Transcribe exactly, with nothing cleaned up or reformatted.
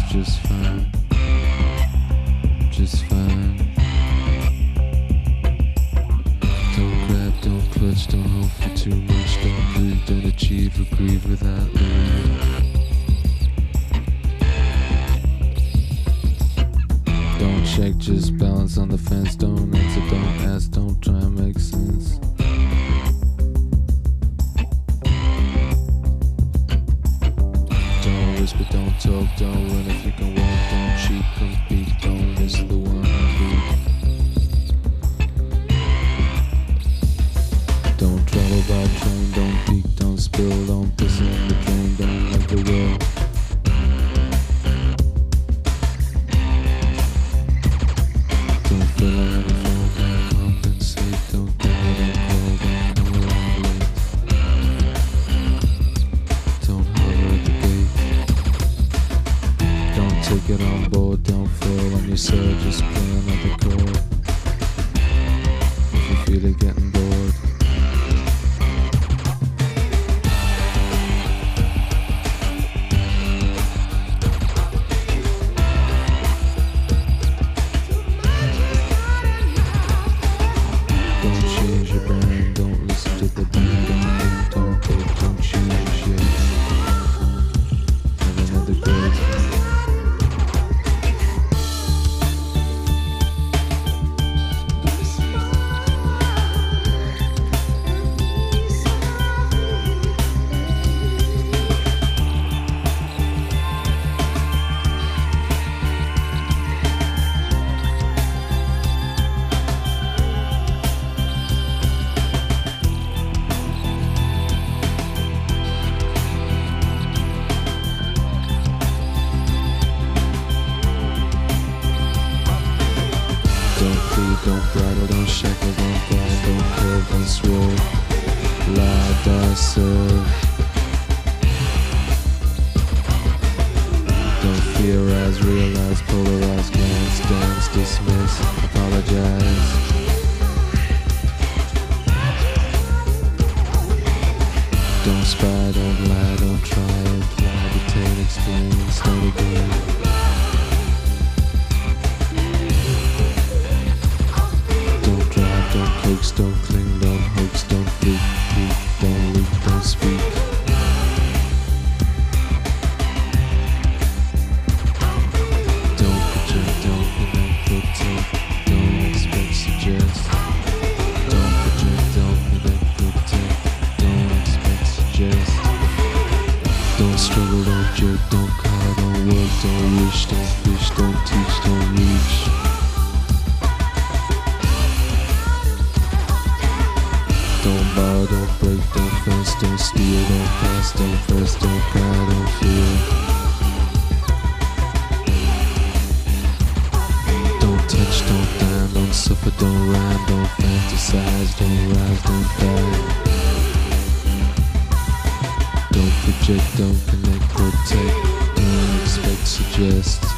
just fine, just fine. Don't grab, don't clutch, don't hope for too much, don't breathe, don't achieve or grieve without leaving. Don't check, just balance on the fence, don't answer, don't ask, don't try and make sense. Don't whisper, don't talk, don't run if you can walk, don't cheat, compete, don't miss the one beat. Don't travel by train, don't peek, don't spill, don't piss in the drain, don't like the world. Don't fill out the phone, don't compensate, don't call, don't call, don't come around late. Don't holler at the gate. Don't take it on board, don't fall on yourself, just play another chord. If you feel it getting bored. Don't change your brain, don't listen to the band, don't move, don't take, don't change your shape. Have another grade. Don't plead, don't bridle, don't shackle, don't guide, don't curve, don't swerve. Lie, die, serve. Don't theorize, realize, polarize, glance, dance, dismiss, apologize. Don't spy, don't lie, don't try, imply, detain, explain, start again. Don't coax, don't cling, don't hoax, don't freak, peek, don't leak, don't speak. Don't project, don't connect, protect, don't expect, suggest. Don't project, don't connect, protect, don't expect, suggest. Don't struggle, don't jerk, don't cry, don't work, don't wish, don't fish, don't teach, don't reach. Don't borrow, don't break, don't fence, don't steal, don't pass, don't press, don't cry, don't feel. Don't touch, don't dine, don't suffer, don't rhyme, don't fantasize, don't rise, don't die. Don't project, don't connect, protect, don't expect, suggest.